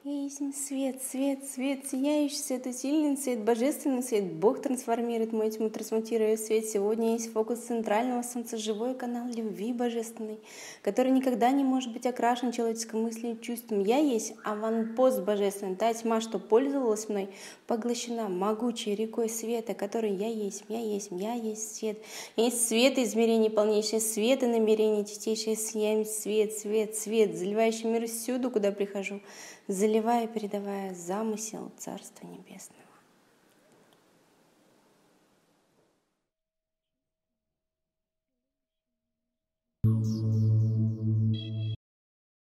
Я есть свет, свет, свет, сияющий свет, усиленный свет, божественный свет. Бог трансформирует мою тьму, трансмутируя в свет. Сегодня есть фокус центрального солнца, живой канал любви божественной, который никогда не может быть окрашен человеческой мыслью и чувством. Я есть аванпост божественный, та тьма, что пользовалась мной, поглощена могучей рекой света, которой я есть, я есть, я есть свет. Я есть свет измерений полнейшее, свет и намерение чистейшее, сияем свет, свет, свет, заливающий мир всюду, куда прихожу, заливая, передавая замысел Царства Небесного.